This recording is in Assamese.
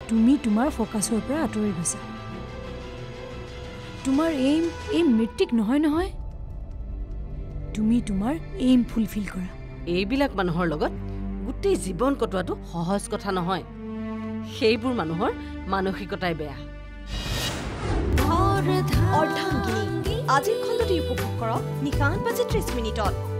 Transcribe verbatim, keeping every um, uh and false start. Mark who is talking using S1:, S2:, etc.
S1: তুমি তোমাৰ ফ'কাছৰ পৰা আঁতৰি গৈছা তোমাৰ এইম এই মেট্ৰিক নহয় নহয় তুমি তোমাৰ এইম ফুলফিল কৰা
S2: এইবিলাক মানুহৰ লগত গোটেই জীৱন কটোৱাটো সহজ কথা নহয় সেইবোৰ মানুহৰ মানসিকতাই বেয়া
S3: অৰ্ধাংগিনী আজিৰ খণ্ডটি উপভোগ কৰক নিশা আঠ বাজি ত্ৰিশ মিনিটত